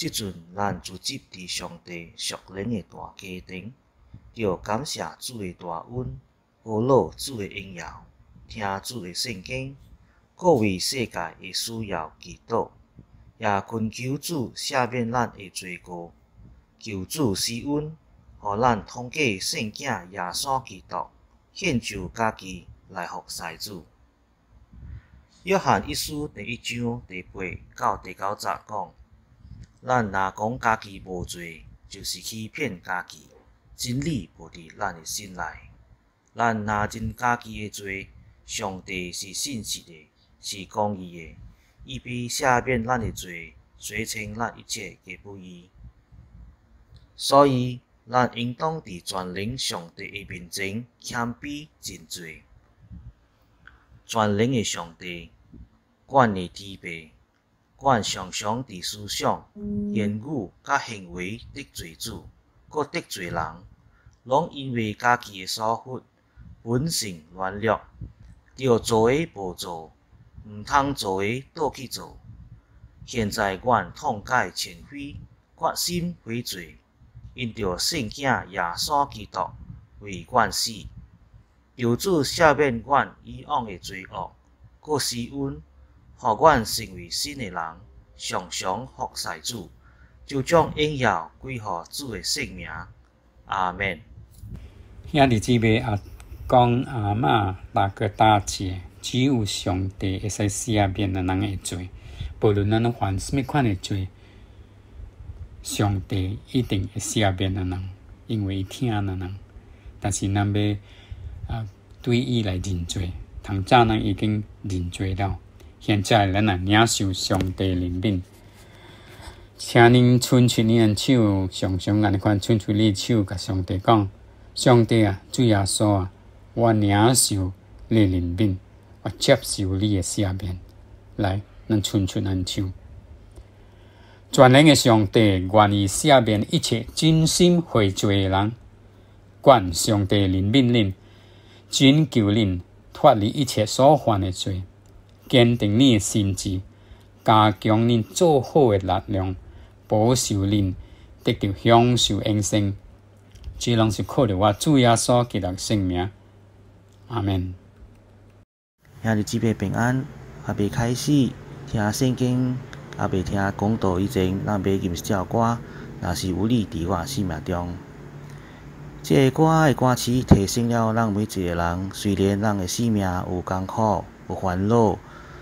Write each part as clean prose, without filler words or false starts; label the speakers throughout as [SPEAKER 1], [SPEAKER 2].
[SPEAKER 1] 即阵咱聚集伫上帝属灵的大家庭，着感谢主的大恩，保罗主的荣耀，听主的圣经，各为世界的需要祈祷，也恳求主赦免咱的罪过，求主施恩，互咱通过圣囝耶稣基督，献就家己来服侍主。约翰一书第1章第8到第9节讲。咱若讲家己无罪，就是欺骗家己，真理无伫咱的心内。咱若认家己的罪，上帝是信实的，是公义的，伊必赦免咱的罪，洗清咱一切的不义。所以，咱应当伫全能上帝的面前谦卑认罪。全能的上帝，管的天地。阮常常伫思想、言语甲行为得罪主，搁得罪人，拢因为家己的疏忽、本性软弱，着做诶无做，毋通做诶倒去做。现在阮痛改前非，决心悔罪，因着圣囝耶稣基督为阮死，求主赦免阮以往诶罪恶，搁施恩。互阮成为新的人，常常服侍主，就将荣耀归予主的圣名。阿门。
[SPEAKER 2] 兄弟姊妹啊，讲阿嬷大哥大姐，只有上帝会使赦免咱人的罪，无论咱犯什么款的罪，上帝一定会赦免咱人，因为伊疼咱人。但是咱要对伊来认罪，通早咱已经认罪了。现在咱也领受上帝怜悯，请恁伸出恁的手，常常安尼款伸出你的手，甲上帝讲：上帝啊，主耶稣啊，我领受你的怜悯，我接受你的赦免。来，咱伸出咱手。全能的上帝愿意赦免一切真心悔罪的人，愿上帝怜悯恁，拯救恁脱离一切所犯的罪。坚定你的心志，加强恁做好的力量，保守恁得到享受永生。这拢是靠着我主耶稣基督圣名。阿门。
[SPEAKER 1] 兄弟姊妹平安，还未开始听圣经，还未听讲道以前，咱要吟这歌，若是有你伫我生命中。这歌的歌词提醒了咱每一个人，虽然咱的生命有艰苦、有烦恼。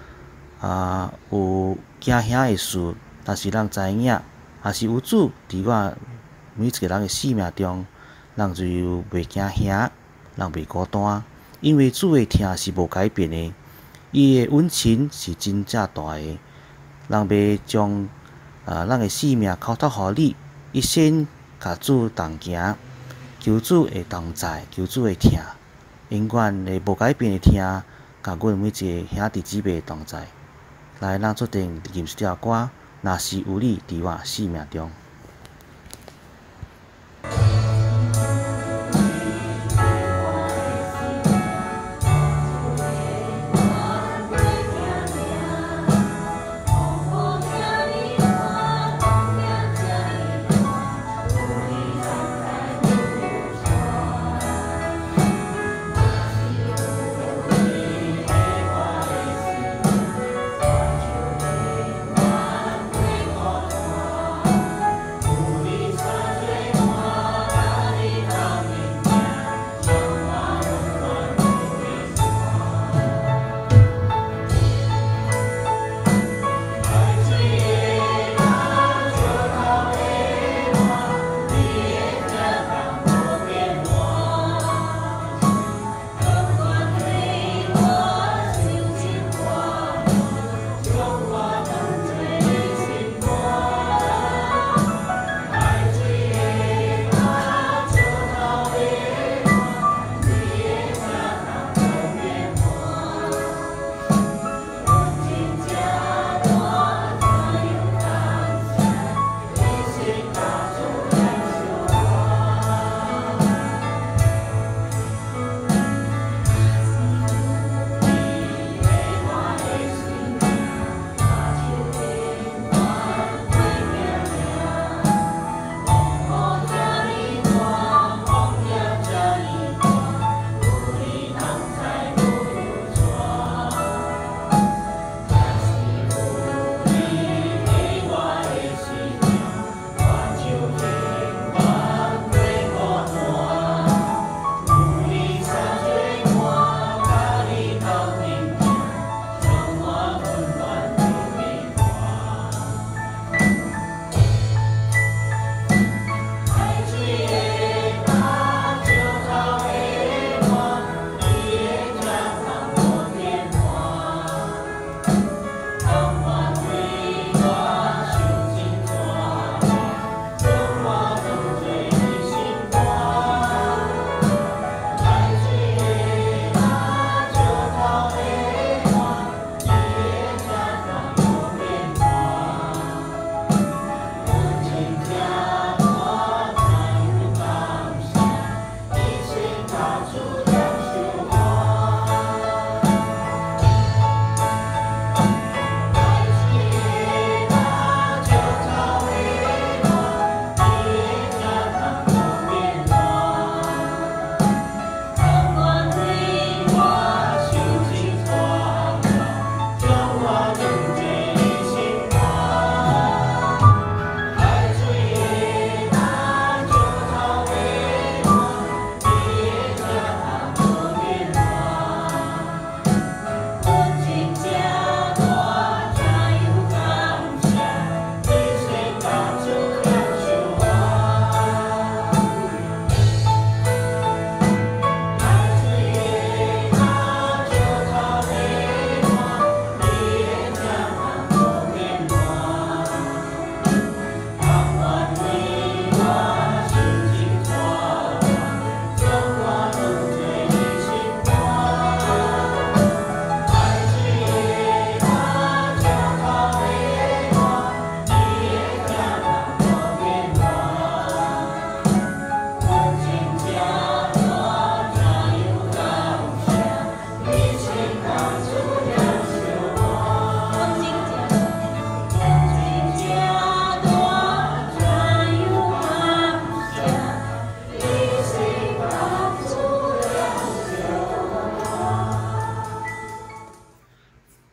[SPEAKER 1] 有惊吓的事，但是咱知影，也是有主伫我每一个人的生命中，咱就袂惊吓，咱袂孤单，因为主的疼是无改变的，伊的恩情是真正大的。咱要将咱的生命交托互你，一生甲主同行，求主的同在，求主的疼，永远的无改变的疼，甲阮每一个兄弟姊妹同在。来，咱做阵吟这条歌，若是有你伫我生命中。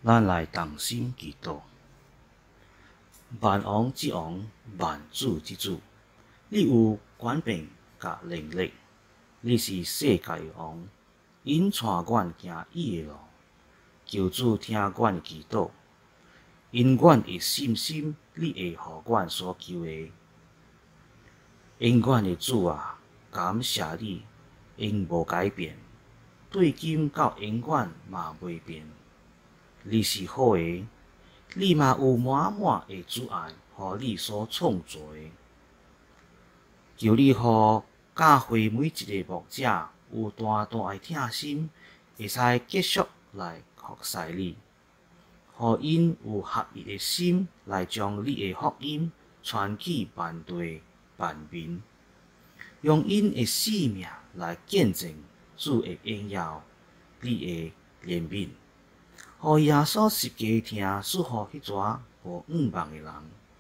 [SPEAKER 1] 咱来同心祈祷。万王之王，万主之主，你有权柄甲能力，你是世界的王，引带阮行伊的路。求主听阮的祈祷，因阮的信心，你会互阮所求的。因阮的主啊，感谢你，因无改变，对今到永远嘛袂变。你是好的，你嘛有满满的主爱，互你所创造的。求你互教会每一个牧者有大大的疼心，会使继续来服侍你，互因有合一的心来将你的福音传去万地万民，用因的性命来见证主的荣耀，你的怜悯，互耶稣十架听赐予迄撮无仰望的人。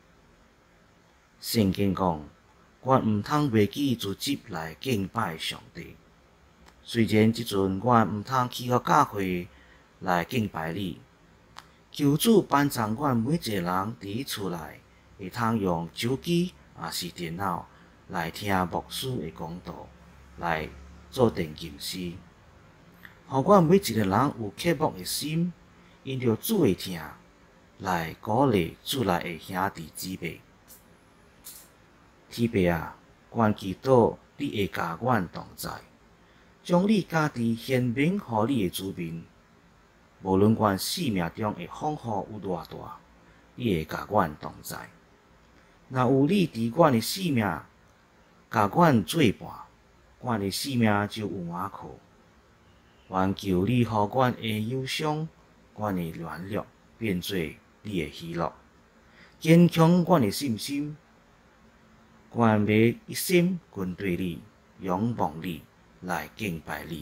[SPEAKER 1] 圣经讲，阮毋通袂记自己来敬拜上帝。虽然即阵阮毋通去互教会来敬拜你，求主帮助阮每一个人伫厝内会通用手机也是电脑来听牧师的讲道，来做定禁诗，互阮每一个人有渴慕的心，因着主的听来鼓励厝内的兄弟姊妹。天父啊，阮祈祷你会甲阮同在，将你家己显明互你的子民。无论阮生命中的风雨有偌大，你会甲阮同在。若有你伫阮的生命，甲阮作伴，阮的生命就有依靠。愿求你互阮的忧伤，阮的软弱变做你的喜乐，坚强阮的信心。愿要一心跟对你，仰望你，来敬拜你。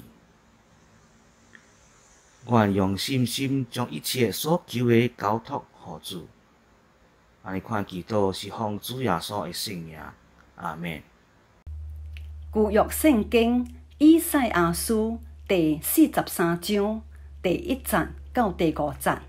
[SPEAKER 1] 愿用信心将一切所求的交托予主。安尼款祈祷是奉主耶稣的圣名，阿们。
[SPEAKER 3] 旧约圣经以赛亚书第43章第1节到第5节。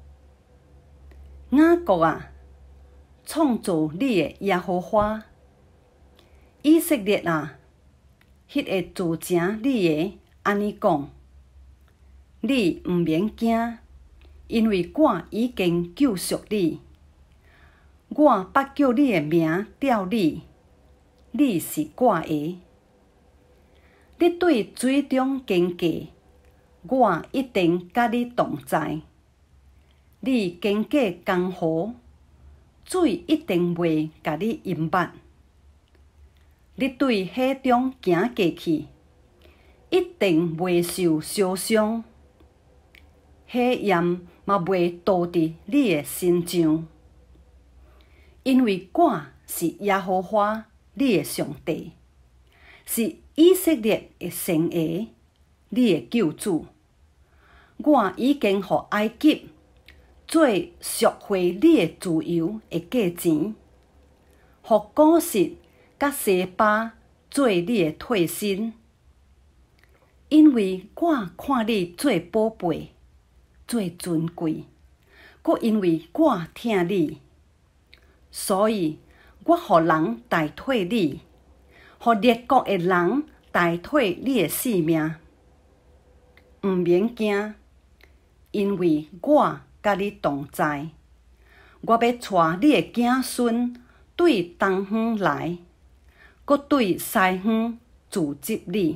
[SPEAKER 3] 雅各啊，创造你的耶和华，以色列啊，迄个自成你的安尼讲。你毋免惊，因为我已经救赎你。我捌叫你的名召你，你是我的。你对水中经过，我一定甲你同在。你经过江河，水一定袂甲你淹没。你对海中行过去，一定袂受烧伤。火焰嘛袂倒伫你的身上，因为我是耶和华你的上帝，是以色列的神爷，你的救主。我已经互埃及做赎回你的自由的价钱，互古实甲西巴做你的替身，因为我看你做宝贝。最尊贵，阁因为我疼你，所以我互人代替你，互列国的人代替你的性命。毋免惊，因为我甲你同在。我要带你的子孙对东方来，阁对西方自接你。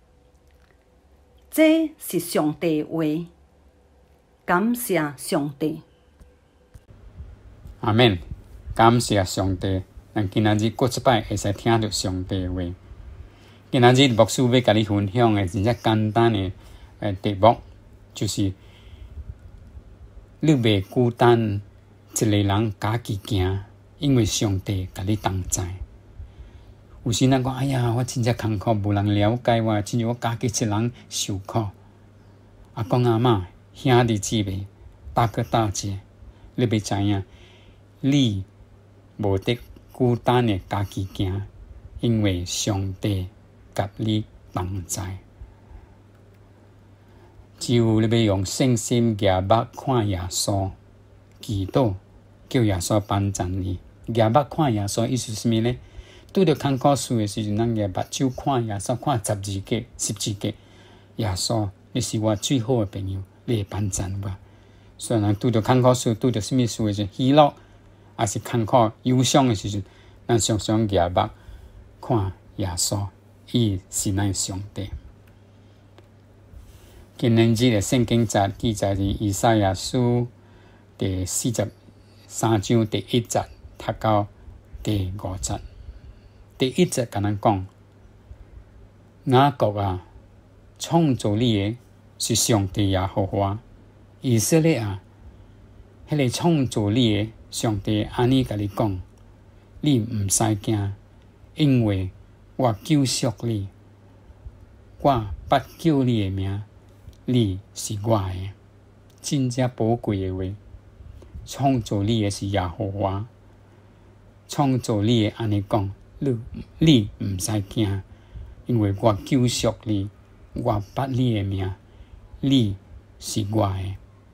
[SPEAKER 3] 这是上帝的话。感谢上帝，
[SPEAKER 2] 阿们。感谢上帝，咱今仔日过一摆会使听到上帝的话。今仔日牧师要甲你分享的真正简单的题目，就是你袂孤单，一个人家己行，因为上帝甲你同在。有时咱讲，哎呀，我真正艰苦，无人了解我，亲像我家己一人受苦。阿公阿嬷。兄弟姊妹，大哥大姐，你要知影，你无得孤单的家己行，因为上帝甲你同在。 只有你要用信心举目看耶稣，祈祷叫耶稣帮助你。举目看耶稣意思是啥物呢？拄着艰苦事的时阵，咱举目睭看耶稣，看十字架，耶稣，你是我最好的朋友，你会帮助我。所以咱拄着艰苦事，拄着什么事的时候，喜乐还是艰苦、忧伤的时阵，咱常常举目看耶稣，伊是咱上帝。今日的圣经节记载伫以赛亚书第43章第1节，读到第5节。第1节甲咱讲，雅各啊，创造你的是上帝耶和华。以色列啊，迄个创造你的上帝安尼甲你讲，你毋使惊，因为我救赎你，我捌叫你的名，你是我的。真正宝贵的话，创造你的是耶和华，创造你的安尼讲，你毋使惊，因为我救赎你，我捌你的名，你是我的。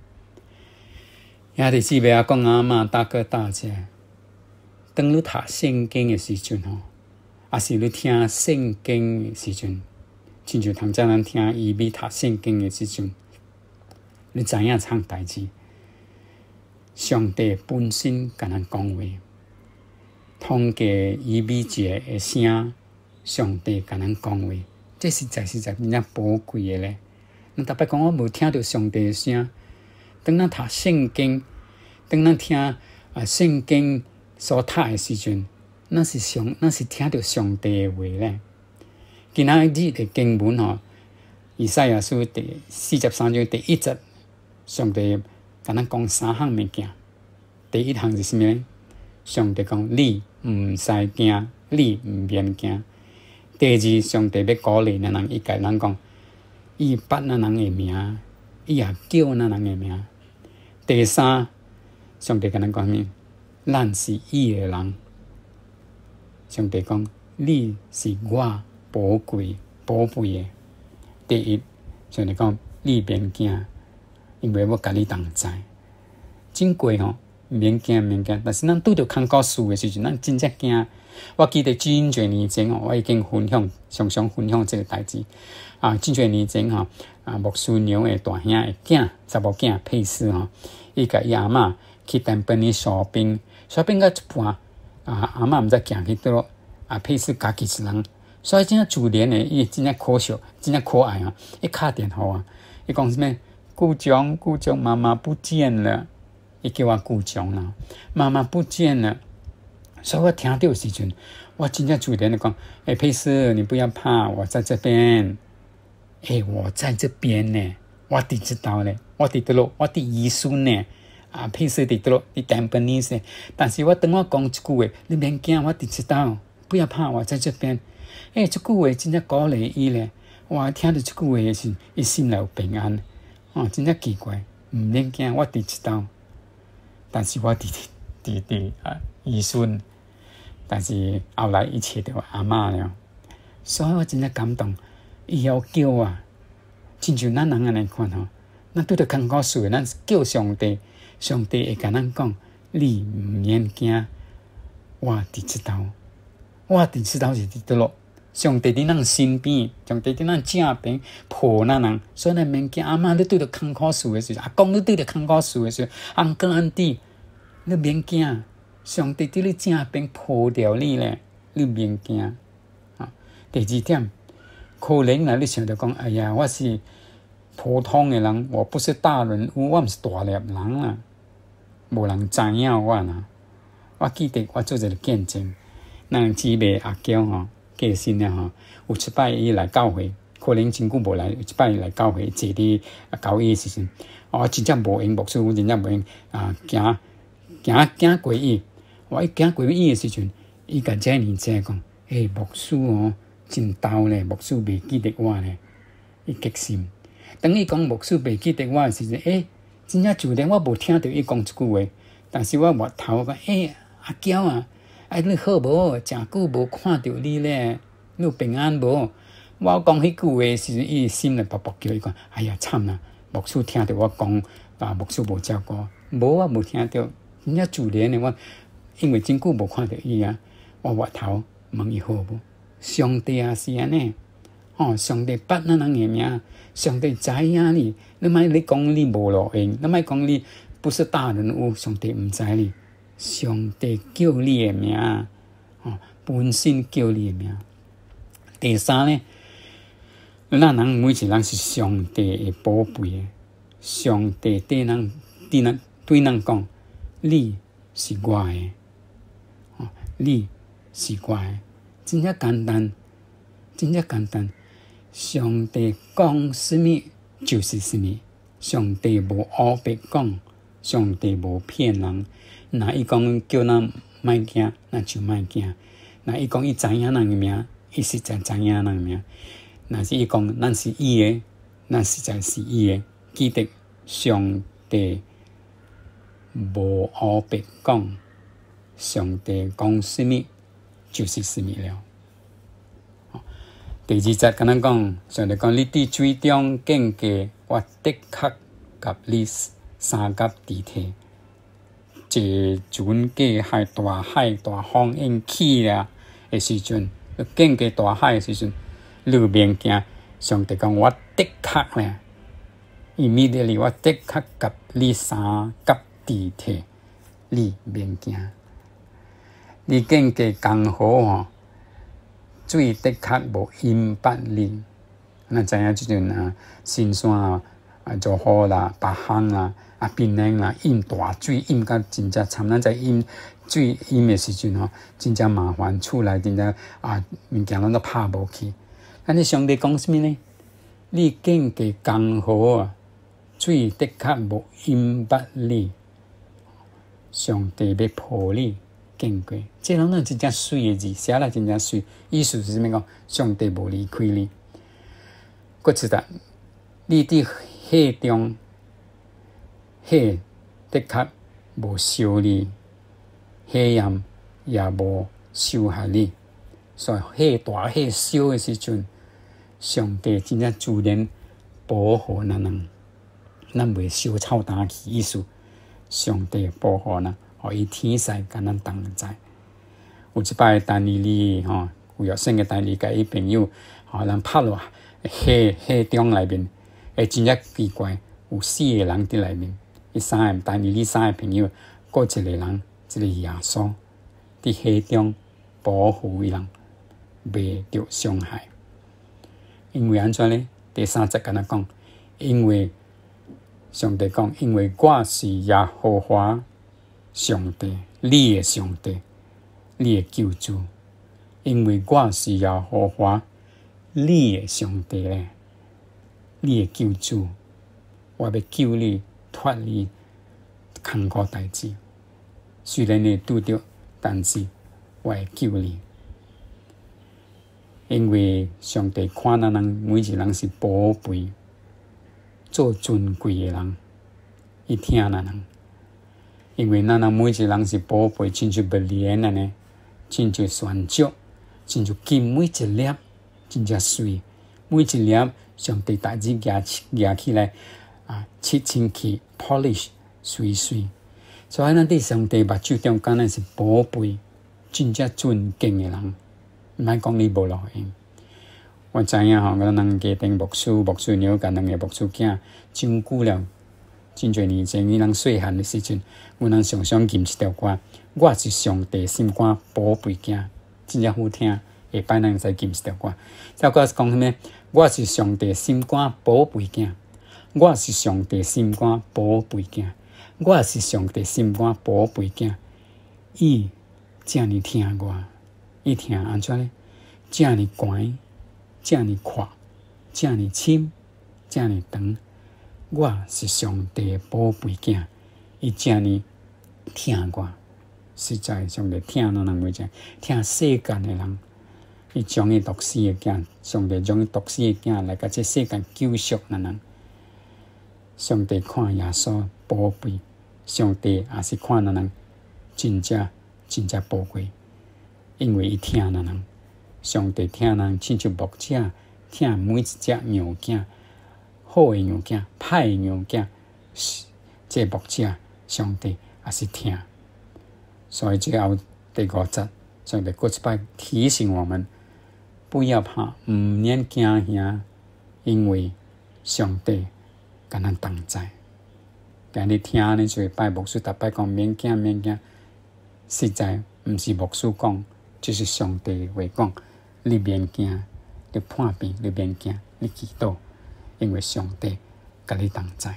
[SPEAKER 2] 兄弟姊妹啊，讲阿嬷大哥大姐，当你读圣经的时阵吼，也是你听圣经的时阵，亲像通早咱听伊比读圣经的时阵，你知影创代志，上帝本身甲咱讲话，通过伊比一个声，上帝甲咱讲话，这实在真正宝贵的咧。咱逐摆讲我无听到上帝的声。当咱读圣经，当咱听圣经所读的时阵，咱是听到上帝的话咧。今仔日的经文吼，以赛亚书第43章第1节，上帝甲咱讲3项物件。第1项是啥物呢？上帝讲你毋使惊，你毋免惊。第2，上帝要鼓励咱人，伊甲咱讲，伊捌咱人的名，伊也叫咱人的名。第3，上帝甲咱讲咩？咱是伊的人。上帝讲，你是我宝贵的。第1，上帝讲，你免惊，因为我甲你同在。真过吼，免惊。但是咱拄着艰苦事的时阵，咱真正惊。我记得真侪年前吼，我已经常常分享这个代志。真侪年前吼，牧师娘的大兄的囝，查某囝佩斯吼，伊甲伊阿嬷去当兵哩扫兵到一半，阿嬷毋知行去倒落，佩斯家己一人，所以真正自然的，伊真正可笑，真正可爱啊！伊敲电话啊，伊讲什么？顾长，妈妈不见了。伊叫我顾长啦，妈妈不见了。所以我听到的时阵，我真正自然的讲：佩斯，你不要怕，我在这边。我在这边呢，我伫知道呢，我伫倒落，我伫医村呢。佩斯伫倒落，伫当兵哩噻。但是我等我讲一句话，你免惊，我伫知道，不要怕，我在这边。这句话真正鼓励伊咧。我听到这句话的时候，伊心内有平安。真正奇怪，毋免惊，我伫知道。但是我伫医村，但是后来伊找到阿嬷了，所以我真正感动。伊要叫啊，亲像咱人安尼看吼，咱拄着艰苦事，咱叫上帝，上帝会甲咱讲，你毋免惊，我伫知道，是伫倒落。上帝伫咱身边，上帝伫咱正边抱咱人，所以咱免惊。阿嬷，你拄着艰苦事的时候，阿公你拄着艰苦事的时候，翁哥安弟，你免惊，上帝伫你正边抱着你咧，你免惊。第2点。可能啦，你想着讲，哎呀，我是普通的人，我不是大人物，我毋是大粒人啊，无人知影我啦。我记得我做一个见证，咱姊妹阿娇吼，过身了吼，有一摆伊来教会，可能真久无来，有一摆来教会坐伫教会的时阵，真正无闲，牧师真正无闲行过伊，我一行过伊的时阵，伊甲这年纪讲，牧师真逗咧，牧师袂记得我咧，伊激心。当伊讲牧师袂记得我的时阵，真正自然我无听到伊讲一句话，但是我摸头讲，阿娇啊，你好无？诚久无看到你咧，你有平安无？我讲迄句话的时阵，伊心里卜卜叫，伊讲，哎呀惨啦， 牧师听到我讲，牧师无照顾，无我无听到，真正自然的我，因为真久无看到伊啊，我回头问伊好无？上帝也是安尼，上帝捌咱人的名，上帝知影你，你莫你讲你无路用，你莫讲你不是大人物，上帝毋知你，上帝叫你的名，本身叫你的名。第三呢，咱人每一人是上帝的宝贝的，上帝对咱讲，你是我的，你是我的，真正简单，真正简单。上帝讲什么就是什么，上帝无胡白讲，上帝无骗人。若伊讲叫咱莫惊，咱就莫惊；若伊讲伊知影咱的名，伊实在知影咱的名。若是伊讲咱是伊的，咱实在是伊的。记得上帝无胡白讲，上帝讲什么就是什么了。第二节跟咱讲，上帝讲：你伫水中见过，我的确甲你三甲地体。坐船过海，大海大风引起啦的时阵，见过大海的时阵，你免惊。上帝讲：我的确咧，immediately 我的确甲你三甲地体，你免惊。你见过江河水的确无淹捌你，咱知影即阵新山就好啦，北项啦、槟榔啦，淹大水，淹到真正惨。咱在淹水淹的时阵真正麻烦，厝内真正物件拢都拍无去。安尼上帝讲什么呢？你见过江河水的确无淹捌你，上帝要抱你。见过，这拢真正水的字，写了真正水。意思是啥物讲？上帝无离开你。搁一搭，你伫海中，海的确无烧你，海盐也无伤害你。所以大海烧的时阵，上帝真正自然保护咱人，咱袂烧臭干去。意思，上帝保护咱。互伊天使甲咱同在。有一摆单利里有约圣嘅单利甲伊朋友人拍落海中内面，真正奇怪，有4个人伫内面，单利里3个朋友，搁一个人，一个耶稣伫海中保护伊人，袂着伤害。因为安怎呢？第3节甲咱讲，因为上帝讲，因为我是耶和华。上帝，你的上帝，你的救主，因为我是耶和华，你的上帝咧，你的救主，我要救你脱离坎坷代志。虽然你拄着，但是我会救你，因为上帝看咱人每一人是宝贝，做尊贵的人，伊听咱人。因为咱人每一人是宝贝，亲像不连安尼，亲像泉石，亲像金每一粒，真正水。每一粒上帝大日举起来切清气 polish 水。所以咱伫上帝目睭中，敢若是宝贝，真正尊敬的人。毋免讲你无路用。我知影咱人家庭牧师娘甲两个牧师囝，真久了。真侪年前，伊人细汉的时阵，阮人常常吟一条歌，我是上帝心肝宝贝囝，真正好听。下摆咱会使吟一条歌，这歌是讲啥物？我是上帝心肝宝贝囝，我是上帝心肝宝贝囝，我是上帝心肝宝贝囝。伊遮尔听我，伊听安怎呢？遮尔悬，遮尔阔，遮尔深，遮尔长。我是上帝的宝贝囝，伊遮尔听我，实在上帝听咱人每一个，听世间的人，伊将伊独生的囝，上帝将伊独生的囝来甲这世间救赎咱人。上帝看耶稣宝贝，上帝也是看咱人真正宝贵，因为伊听咱人。上帝听咱人，亲像牧者听每一只羊囝。 好诶物件、歹诶物件，这牧者上帝也是听。所以最后第5节，上帝过一摆提醒我们，不要怕，毋免惊吓，因为上帝甲咱同在。今日听安尼做拜牧师，逐摆讲免惊免惊，实在毋是牧师讲，就是上帝话讲，你免惊，你判病，你免惊，你祈祷，因为上帝甲你同在。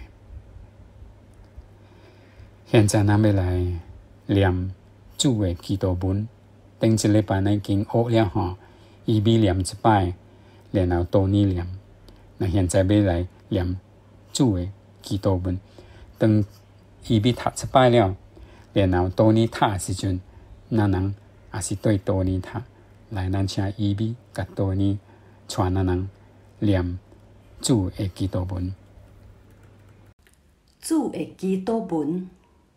[SPEAKER 2] 现在咱要来念主的祈祷文，顶一礼拜咱已经学了吼，伊要念一摆，然后多年念。那现在要来念主的祈祷文，当伊要读一摆了，然后多年读的时阵，咱人也是对多年读。来，咱请伊比甲多年传咱人念主的祈祷文。
[SPEAKER 3] 主的祈祷文。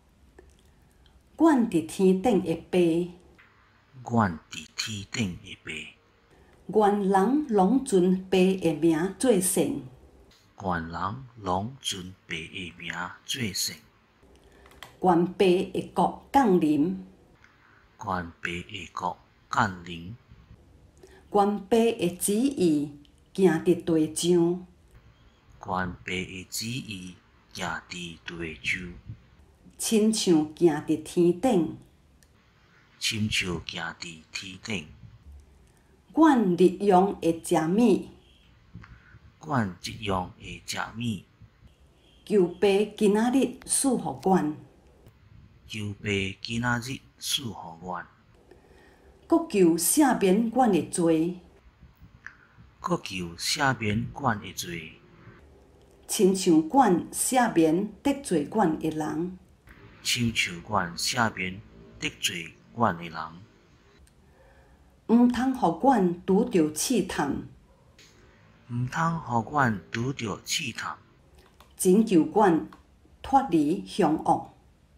[SPEAKER 3] 阮伫天顶的爸，
[SPEAKER 1] 阮伫天顶的爸，
[SPEAKER 3] 愿人拢尊爸的名做圣，
[SPEAKER 1] 愿人拢尊爸的名做圣，
[SPEAKER 3] 愿爸的国降临，
[SPEAKER 1] 愿爸的国降临，
[SPEAKER 3] 愿爸的旨意行伫地上，
[SPEAKER 1] 愿爸的旨意行伫地上，
[SPEAKER 3] 亲像行伫天顶。
[SPEAKER 1] 亲像行伫天顶。
[SPEAKER 3] 阮日用的食物，
[SPEAKER 1] 阮日用的食物，
[SPEAKER 3] 求爸今仔日赐互阮，
[SPEAKER 1] 求爸今仔日赐互阮，
[SPEAKER 3] 搁求赦免阮的罪，
[SPEAKER 1] 搁求赦免阮的罪，
[SPEAKER 3] 亲像阮赦免得罪阮的人。
[SPEAKER 1] 亲像阮赦免得罪阮的人，
[SPEAKER 3] 毋通互阮拄着试探，
[SPEAKER 1] 毋通互阮拄着试探，
[SPEAKER 3] 拯救阮脱离凶恶，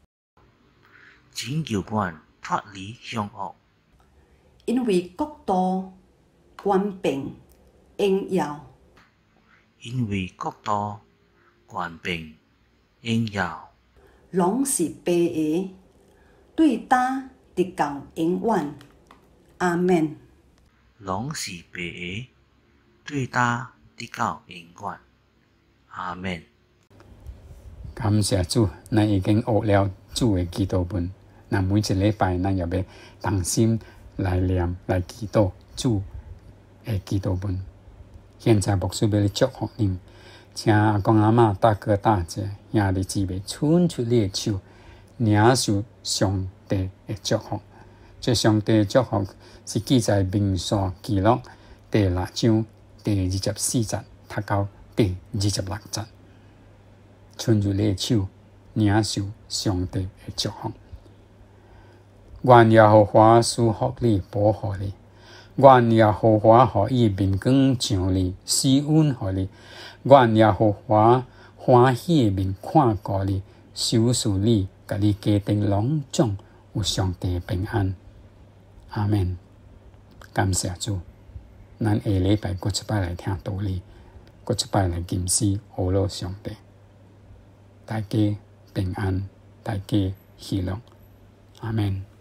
[SPEAKER 1] 拯救阮脱离凶恶。
[SPEAKER 3] 因为国度、权柄、荣耀，
[SPEAKER 1] 因为国度、权柄、荣耀，
[SPEAKER 3] 拢是爸的，对答直到永远。阿免。
[SPEAKER 1] 拢是爸的，对答直到永远。阿免。
[SPEAKER 2] 感谢主，咱已经学了主的祈祷文。那每一礼拜，咱也要同心来念、来祈祷主的祈祷文。现在牧师要你祝福恁，请阿公阿嬷、大哥大姐、兄弟姊妹，伸出你的手，领受上帝的祝福。这上帝的祝福是记在民数记录第6章第24节，读到第26节。伸入你的手，领受上帝的祝福。愿耶和华赐福你，保护你；愿耶和华予伊面光照你，施恩予你；愿耶和华欢喜的面看顾你，收拾你，甲你家庭拢总有上帝的平安。阿免。感谢主，咱下礼拜搁一摆来听道理，搁一摆来吟诗学乐上帝。大家平安，大家喜乐。阿免。